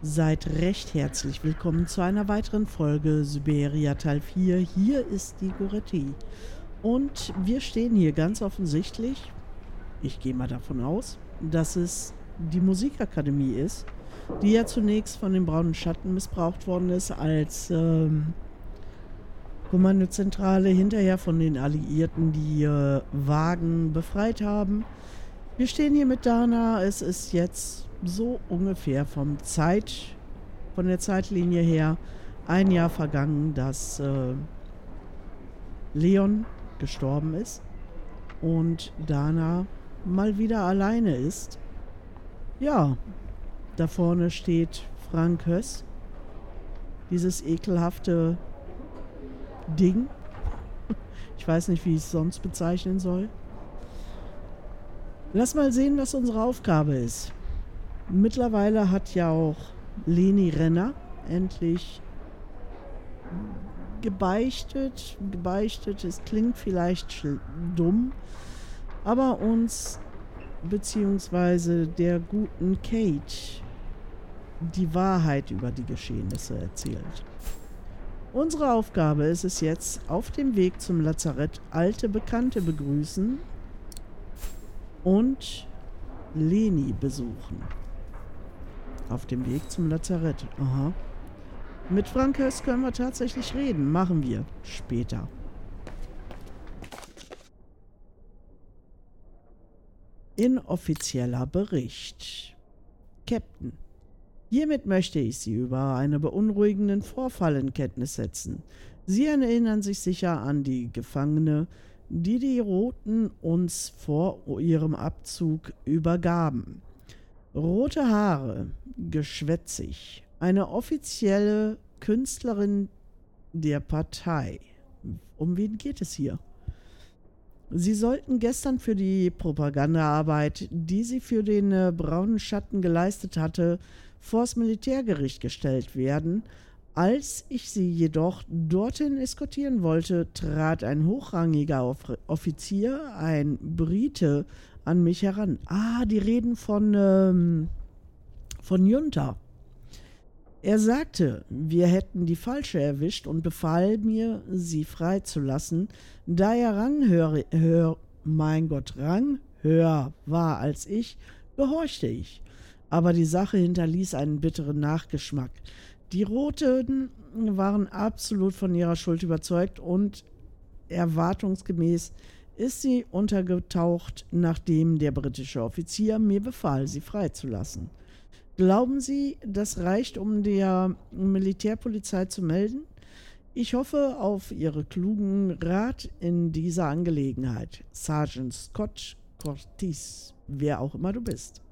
Seid recht herzlich willkommen zu einer weiteren Folge Syberia Teil 4. Hier ist die Goretti. Und wir stehen hier ganz offensichtlich, ich gehe mal davon aus, dass es die Musikakademie ist, die ja zunächst von den braunen Schatten missbraucht worden ist als Kommandozentrale, hinterher von den Alliierten, die Wagen befreit haben. Wir stehen hier mit Dana. Es ist jetzt so ungefähr von der Zeitlinie her ein Jahr vergangen, dass Leon gestorben ist und Dana mal wieder alleine ist. Ja, da vorne steht Frank Höss, dieses ekelhafte Ding. Ich weiß nicht, wie ich es sonst bezeichnen soll. Lass mal sehen, was unsere Aufgabe ist. Mittlerweile hat ja auch Leni Renner endlich gebeichtet. Es klingt vielleicht dumm, aber uns beziehungsweise der guten Kate die Wahrheit über die Geschehnisse erzählt. Unsere Aufgabe ist es jetzt, auf dem Weg zum Lazarett alte Bekannte begrüßen und Leni besuchen. Auf dem Weg zum Lazarett. Aha. Mit Frank Höss können wir tatsächlich reden. Machen wir später. Inoffizieller Bericht. Captain. Hiermit möchte ich Sie über einen beunruhigenden Vorfall in Kenntnis setzen. Sie erinnern sich sicher an die Gefangene, die die Roten uns vor ihrem Abzug übergaben. Rote Haare, geschwätzig, eine offizielle Künstlerin der Partei. Um wen geht es hier? Sie sollten gestern für die Propagandaarbeit, die sie für den braunen Schatten geleistet hatte, vors Militärgericht gestellt werden. Als ich sie jedoch dorthin eskortieren wollte, trat ein hochrangiger Offizier, ein Brite, an mich heran. Ah, die reden von Junta. Er sagte, wir hätten die Falsche erwischt und befahl mir, sie freizulassen, da er ranghöher war als ich, gehorchte ich. Aber die Sache hinterließ einen bitteren Nachgeschmack. Die Roten waren absolut von ihrer Schuld überzeugt und erwartungsgemäß ist sie untergetaucht, nachdem der britische Offizier mir befahl, sie freizulassen. Glauben Sie, das reicht, um der Militärpolizei zu melden? Ich hoffe auf Ihre klugen Rat in dieser Angelegenheit. Sergeant Scott Curtis, wer auch immer du bist.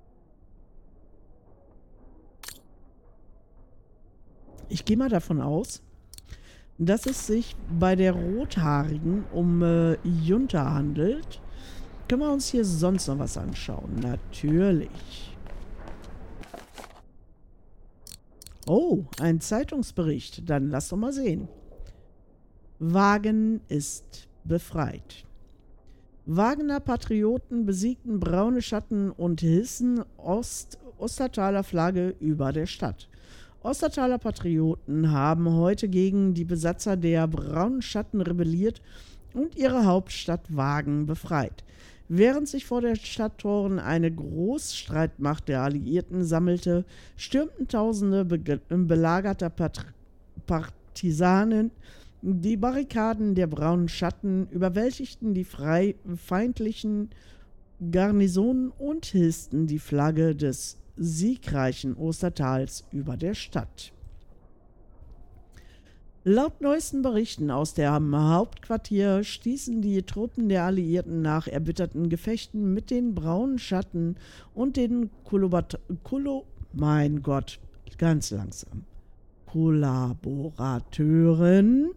Ich gehe mal davon aus, dass es sich bei der Rothaarigen um Junta handelt. Können wir uns hier sonst noch was anschauen? Natürlich. Oh, ein Zeitungsbericht. Dann lass doch mal sehen. Wagen ist befreit. Wagener Patrioten besiegten braune Schatten und hissen Ostertaler Flagge über der Stadt. Ostertaler Patrioten haben heute gegen die Besatzer der braunen Schatten rebelliert und ihre Hauptstadt Wagen befreit. Während sich vor den Stadttoren eine Großstreitmacht der Alliierten sammelte, stürmten Tausende belagerter Partisanen die Barrikaden der braunen Schatten, überwältigten die feindlichen Garnisonen und hissten die Flagge des siegreichen Ostertals über der Stadt. Laut neuesten Berichten aus dem Hauptquartier stießen die Truppen der Alliierten nach erbitterten Gefechten mit den braunen Schatten und den Kollaborateuren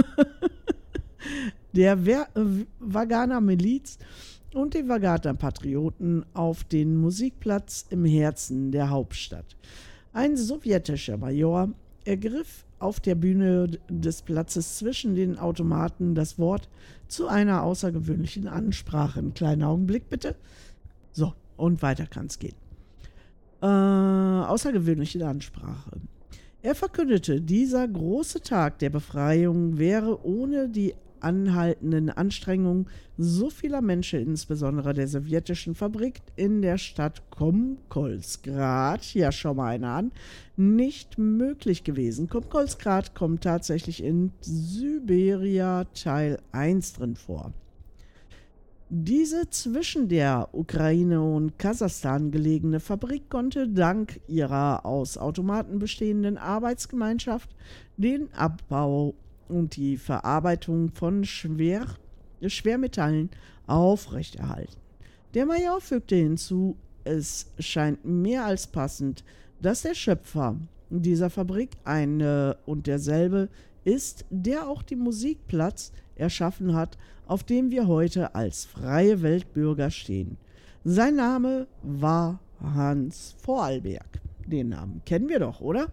der Vaganer Miliz und den Vaganer Patrioten auf den Musikplatz im Herzen der Hauptstadt. Ein sowjetischer Major ergriff auf der Bühne des Platzes zwischen den Automaten das Wort zu einer außergewöhnlichen Ansprache. Einen kleinen Augenblick bitte. So, und weiter kann's gehen. außergewöhnliche Ansprache. Er verkündete, dieser große Tag der Befreiung wäre ohne die anhaltenden Anstrengungen so vieler Menschen, insbesondere der sowjetischen Fabrik in der Stadt Komkolsgrad, ja schau mal einer an, nicht möglich gewesen. Komkolsgrad kommt tatsächlich in Siberia Teil 1 drin vor. Diese zwischen der Ukraine und Kasachstan gelegene Fabrik konnte dank ihrer aus Automaten bestehenden Arbeitsgemeinschaft den Abbau und die Verarbeitung von Schwermetallen aufrechterhalten. Der Major fügte hinzu, es scheint mehr als passend, dass der Schöpfer dieser Fabrik eine und derselbe ist, der auch den Musikplatz erschaffen hat, auf dem wir heute als freie Weltbürger stehen. Sein Name war Hans Vorarlberg. Den Namen kennen wir doch, oder?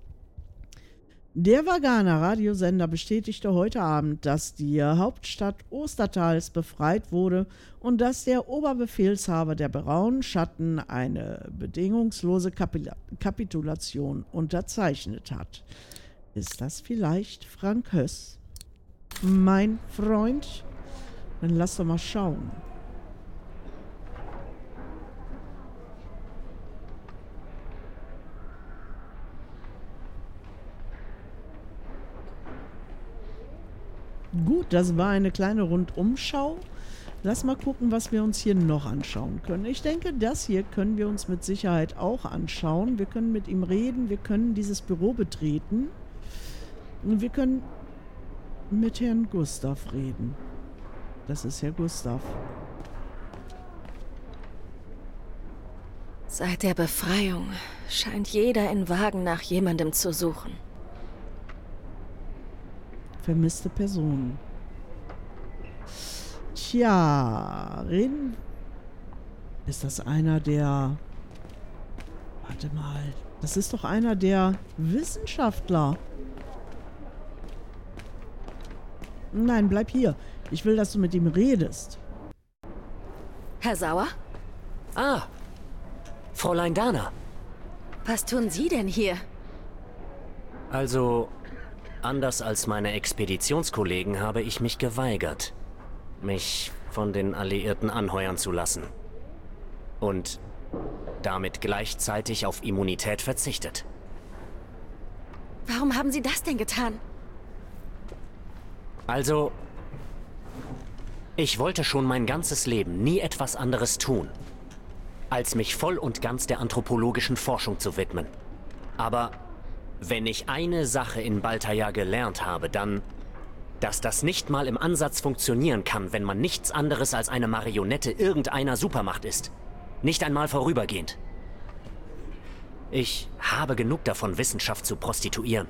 Der Vaganer Radiosender bestätigte heute Abend, dass die Hauptstadt Ostertals befreit wurde und dass der Oberbefehlshaber der Braunen Schatten eine bedingungslose Kapitulation unterzeichnet hat. Ist das vielleicht Frank Höss? Mein Freund? Dann lass doch mal schauen. Gut, das war eine kleine Rundumschau. Lass mal gucken, was wir uns hier noch anschauen können. Ich denke, das hier können wir uns mit Sicherheit auch anschauen. Wir können mit ihm reden, wir können dieses Büro betreten. Und wir können mit Herrn Gustav reden. Das ist Herr Gustav. Seit der Befreiung scheint jeder in Wagen nach jemandem zu suchen. Vermisste Personen. Tja, reden. Ist das einer der... Warte mal. Das ist doch einer der Wissenschaftler. Nein, bleib hier. Ich will, dass du mit ihm redest. Herr Sauer? Ah, Fräulein Dana. Was tun Sie denn hier? Also, anders als meine Expeditionskollegen habe ich mich geweigert, mich von den Alliierten anheuern zu lassen. Und damit gleichzeitig auf Immunität verzichtet. Warum haben Sie das denn getan? Also, ich wollte schon mein ganzes Leben nie etwas anderes tun, als mich voll und ganz der anthropologischen Forschung zu widmen. Aber wenn ich eine Sache in Baltaja gelernt habe, dann, dass das nicht mal im Ansatz funktionieren kann, wenn man nichts anderes als eine Marionette irgendeiner Supermacht ist. Nicht einmal vorübergehend. Ich habe genug davon, Wissenschaft zu prostituieren.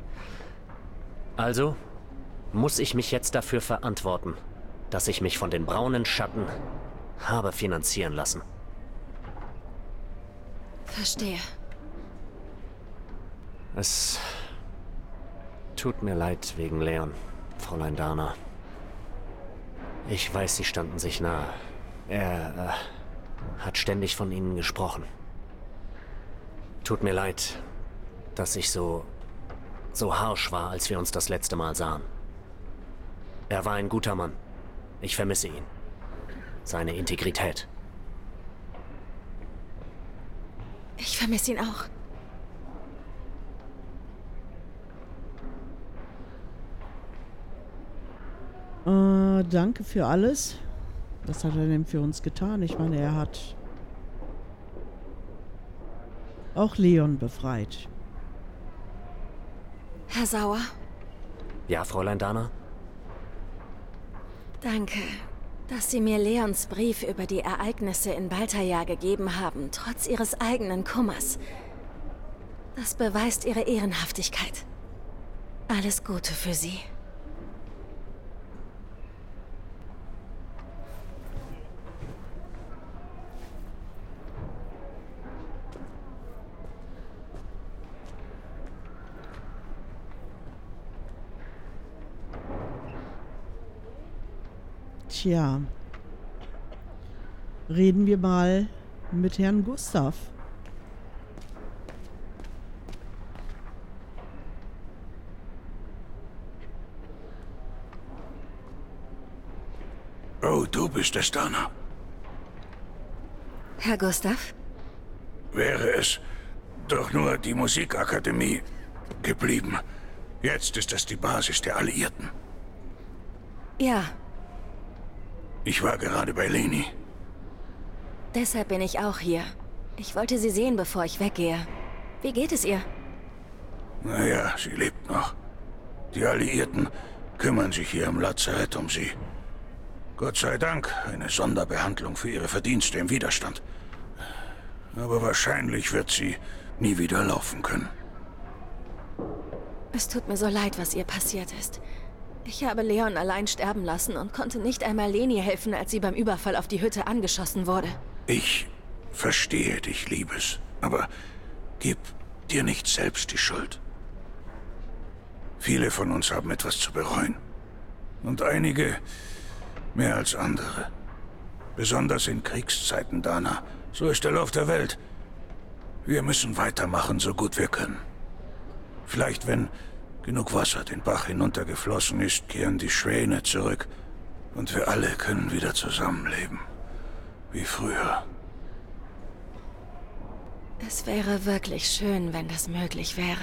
Also muss ich mich jetzt dafür verantworten, dass ich mich von den braunen Schatten habe finanzieren lassen. Verstehe. Es tut mir leid wegen Leon, Fräulein Dana. Ich weiß, sie standen sich nahe. Er hat ständig von ihnen gesprochen. Tut mir leid, dass ich so harsch war, als wir uns das letzte Mal sahen. Er war ein guter Mann. Ich vermisse ihn. Seine Integrität. Ich vermisse ihn auch. Danke für alles. Was hat er denn für uns getan? Ich meine, er hat auch Leon befreit. Herr Sauer? Ja, Fräulein Dana? Danke, dass Sie mir Leons Brief über die Ereignisse in Baltaja gegeben haben, trotz Ihres eigenen Kummers. Das beweist Ihre Ehrenhaftigkeit. Alles Gute für Sie. Tja, reden wir mal mit Herrn Gustav. Oh, du bist es, Dana. Herr Gustav? Wäre es doch nur die Musikakademie geblieben. Jetzt ist es die Basis der Alliierten. Ja, Ich war gerade bei Leni. deshalb bin ich auch hier. Ich wollte sie sehen, bevor ich weggehe. Wie geht es ihr? Naja, sie lebt noch. Die Alliierten kümmern sich hier im Lazarett um sie. Gott sei Dank eine Sonderbehandlung für ihre Verdienste im Widerstand. Aber wahrscheinlich wird sie nie wieder laufen können. Es tut mir so leid, was ihr passiert ist. Ich habe Leon allein sterben lassen und konnte nicht einmal Leni helfen, als sie beim Überfall auf die Hütte angeschossen wurde. Ich verstehe dich, Liebes. Aber gib dir nicht selbst die Schuld. Viele von uns haben etwas zu bereuen. Und einige mehr als andere. Besonders in Kriegszeiten, Dana. So ist der Lauf der Welt. Wir müssen weitermachen, so gut wir können. Vielleicht, wenn genug Wasser den Bach hinuntergeflossen ist, kehren die Schwäne zurück. Und wir alle können wieder zusammenleben. Wie früher. Es wäre wirklich schön, wenn das möglich wäre.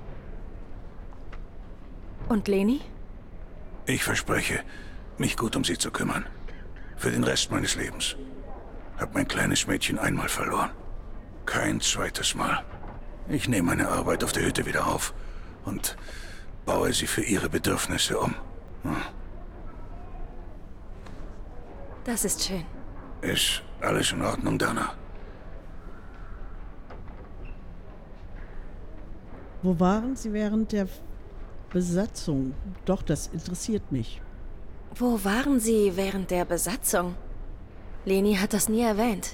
Und Leni? Ich verspreche, mich gut um sie zu kümmern. Für den Rest meines Lebens. Hab mein kleines Mädchen einmal verloren. Kein zweites Mal. Ich nehme meine Arbeit auf der Hütte wieder auf und baue sie für ihre Bedürfnisse um. Das ist schön. Ist alles in Ordnung, Dana? Wo waren Sie während der Besatzung? Doch, das interessiert mich. Wo waren Sie während der Besatzung? Leni hat das nie erwähnt.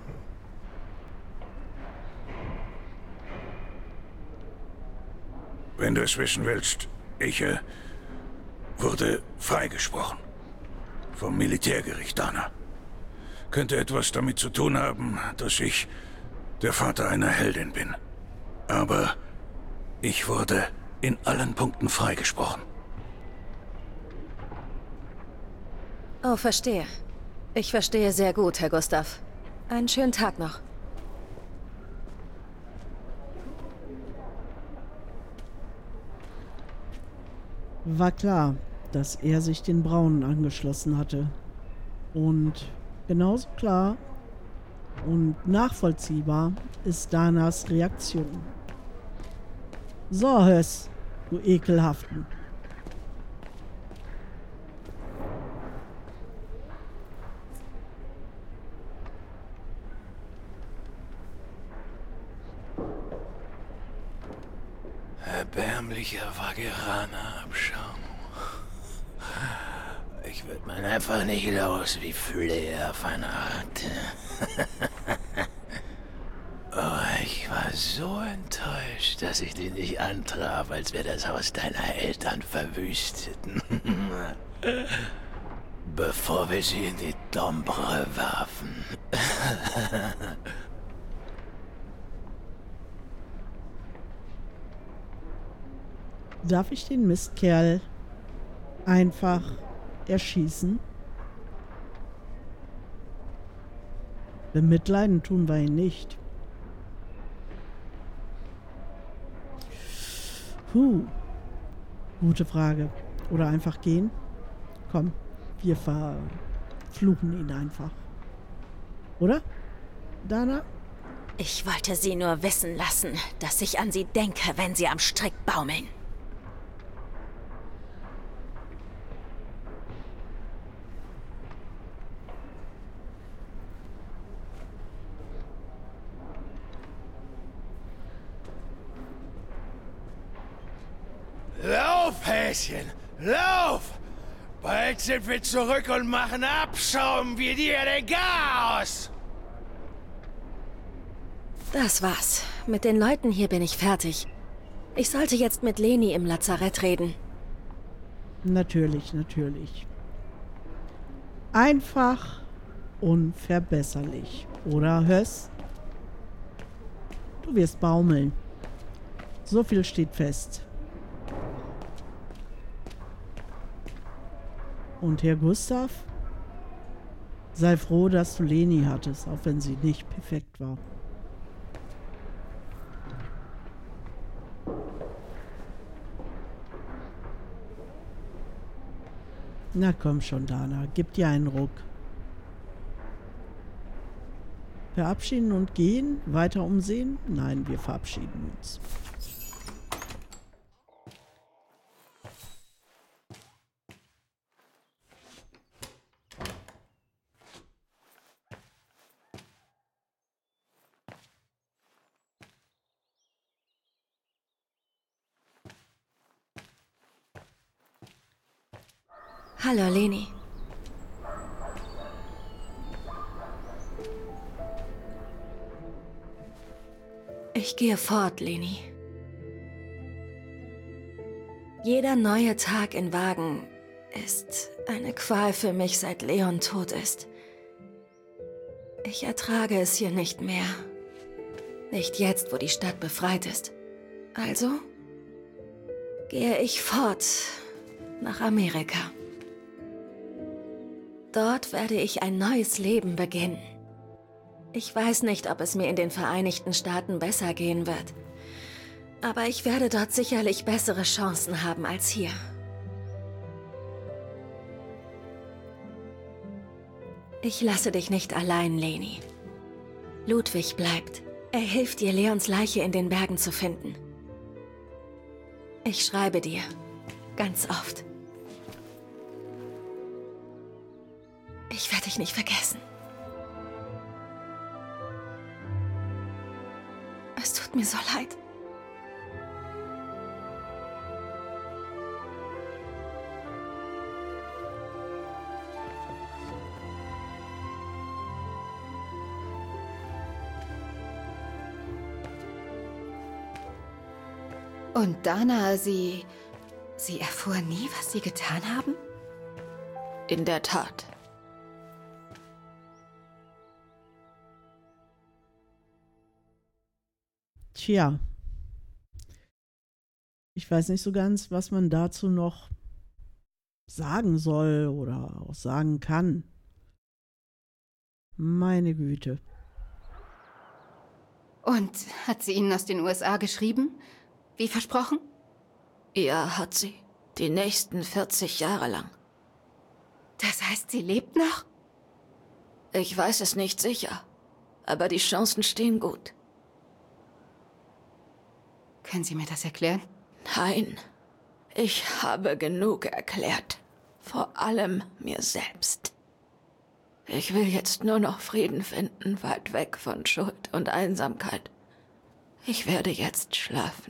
Wenn du es wissen willst, ich wurde freigesprochen. Vom Militärgericht, Dana. Könnte etwas damit zu tun haben, dass ich der Vater einer Heldin bin. Aber ich wurde in allen Punkten freigesprochen. Oh, verstehe. Ich verstehe sehr gut, Herr Gustav. Einen schönen Tag noch. War klar, dass er sich den Braunen angeschlossen hatte. Und genauso klar und nachvollziehbar ist Danas Reaktion. So, Höss, du Ekelhaften. Erbärmlicher Vageraner-Abschaum. Ich wird man einfach nicht los wie Flair auf einer Art. Oh, ich war so enttäuscht, dass ich dich nicht antraf, als wir das Haus deiner Eltern verwüsteten. Bevor wir sie in die Dombre warfen. Darf ich den Mistkerl einfach erschießen? Bemitleiden tun wir ihn nicht. Gute Frage. Oder einfach gehen? Komm, wir verfluchen ihn einfach. Oder? Dana? Ich wollte Sie nur wissen lassen, dass ich an Sie denke, wenn Sie am Strick baumeln. Lauf, Häschen, lauf! Bald sind wir zurück und machen Abschaum wie dir den Chaos! Das war's. Mit den Leuten hier bin ich fertig. Ich sollte jetzt mit Leni im Lazarett reden. Natürlich, natürlich. Einfach unverbesserlich. Oder, Höss? Du wirst baumeln. So viel steht fest. Und Herr Gustav? Sei froh, dass du Leni hattest, auch wenn sie nicht perfekt war. Na komm schon, Dana, gib dir einen Ruck. Verabschieden und gehen? Weiter umsehen? Nein, wir verabschieden uns. Hallo, Leni. Ich gehe fort, Leni. Jeder neue Tag in Wagen ist eine Qual für mich, seit Leon tot ist. Ich ertrage es hier nicht mehr. Nicht jetzt, wo die Stadt befreit ist. Also gehe ich fort nach Amerika. Dort werde ich ein neues Leben beginnen. Ich weiß nicht, ob es mir in den Vereinigten Staaten besser gehen wird. Aber ich werde dort sicherlich bessere Chancen haben als hier. Ich lasse dich nicht allein, Leni. Ludwig bleibt. Er hilft dir, Leons Leiche in den Bergen zu finden. Ich schreibe dir. Ganz oft. Ich werde dich nicht vergessen. Es tut mir so leid. Und Dana, sie erfuhr nie, was Sie getan haben? In der Tat. Tja. Ich weiß nicht so ganz, was man dazu noch sagen soll oder auch sagen kann. Meine Güte. Und hat sie Ihnen aus den USA geschrieben? Wie versprochen? Ja, hat sie. Die nächsten 40 Jahre lang. Das heißt, sie lebt noch? Ich weiß es nicht sicher, aber die Chancen stehen gut. Können Sie mir das erklären? Nein, ich habe genug erklärt. Vor allem mir selbst. Ich will jetzt nur noch Frieden finden, weit weg von Schuld und Einsamkeit. Ich werde jetzt schlafen.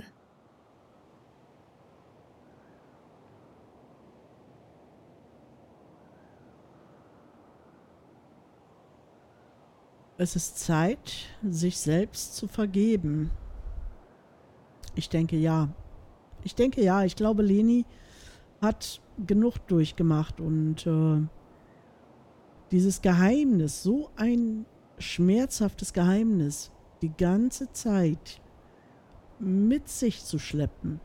Es ist Zeit, sich selbst zu vergeben. Ich denke ja. Ich glaube, Leni hat genug durchgemacht und dieses Geheimnis, so ein schmerzhaftes Geheimnis, die ganze Zeit mit sich zu schleppen,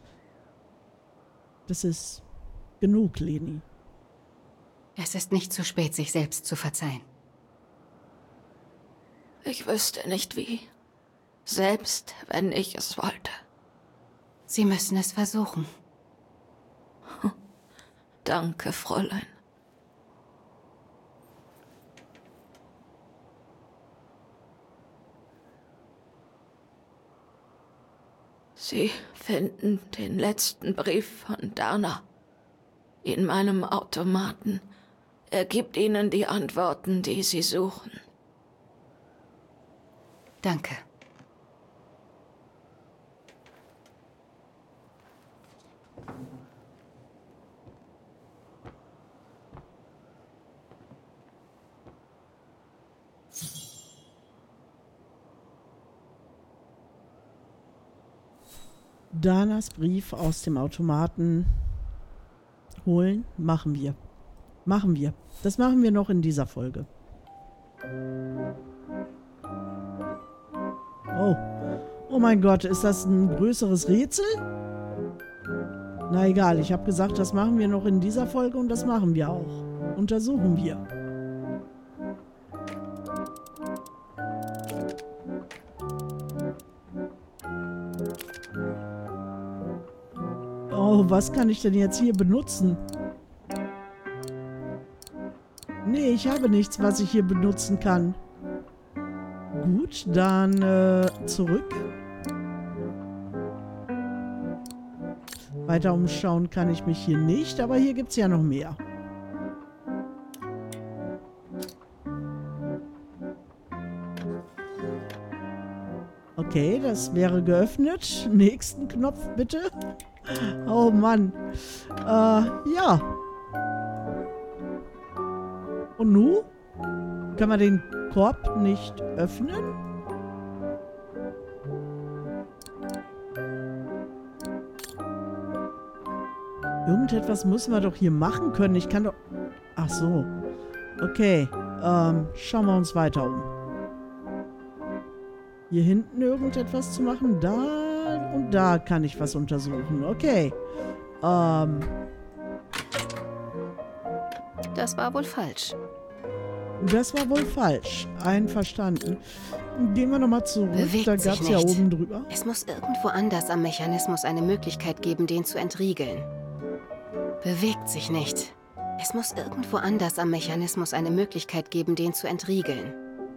das ist genug, Leni. Es ist nicht zu spät, sich selbst zu verzeihen. Ich wüsste nicht wie. Selbst wenn ich es wollte. Sie müssen es versuchen. Danke, Fräulein. Sie finden den letzten Brief von Dana in meinem Automaten. Er gibt Ihnen die Antworten, die Sie suchen. Danke. Danas Brief aus dem Automaten holen, machen wir. Das machen wir noch in dieser Folge. Oh mein Gott, ist das ein größeres Rätsel? Na egal, ich habe gesagt, das machen wir noch in dieser Folge und das machen wir auch. Untersuchen wir. Oh, was kann ich denn jetzt hier benutzen? Nee, ich habe nichts, was ich hier benutzen kann. Gut, dann zurück. Weiter umschauen kann ich mich hier nicht, aber hier gibt es ja noch mehr. Okay, das wäre geöffnet. Nächsten Knopf bitte. Oh Mann. Ja. Und nun? Kann man den Korb nicht öffnen? Irgendetwas müssen wir doch hier machen können. Ich kann doch... Ach so. Okay. Schauen wir uns weiter um. Hier hinten irgendetwas zu machen. Da und da kann ich was untersuchen. Okay. Das war wohl falsch. Das war wohl falsch. Einverstanden. Gehen wir nochmal zurück. Bewegt Da gab es sich ja nicht. oben drüber. Es muss irgendwo anders am Mechanismus eine Möglichkeit geben, den zu entriegeln. Bewegt sich nicht. Es muss irgendwo anders am Mechanismus eine Möglichkeit geben, den zu entriegeln.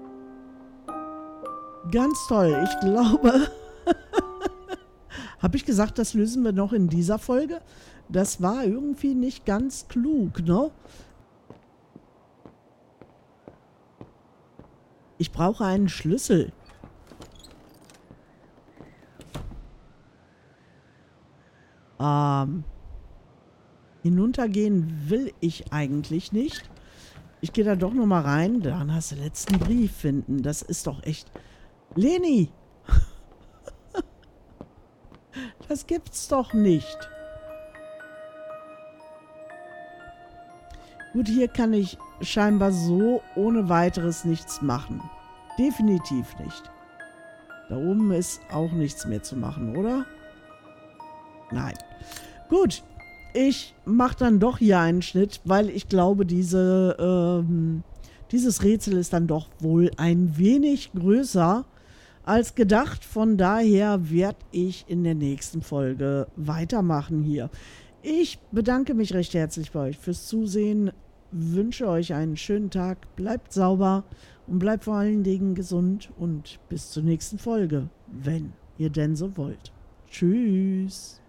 Ganz toll. Ich glaube... Habe ich gesagt, das lösen wir noch in dieser Folge? Das war irgendwie nicht ganz klug, ne? Ich brauche einen Schlüssel. Hinuntergehen will ich eigentlich nicht. Ich gehe da doch noch mal rein. Dann hast du den letzten Brief finden. Das ist doch echt... Leni! Das gibt's doch nicht. Gut, hier kann ich scheinbar so ohne weiteres nichts machen. Definitiv nicht. Da oben ist auch nichts mehr zu machen, oder? Nein. Gut, ich mache dann doch hier einen Schnitt, weil ich glaube, dieses Rätsel ist dann doch wohl ein wenig größer als gedacht. Von daher werde ich in der nächsten Folge weitermachen hier. Ich bedanke mich recht herzlich bei euch fürs Zusehen. Wünsche euch einen schönen Tag. Bleibt sauber und bleibt vor allen Dingen gesund. Und bis zur nächsten Folge, wenn ihr denn so wollt. Tschüss.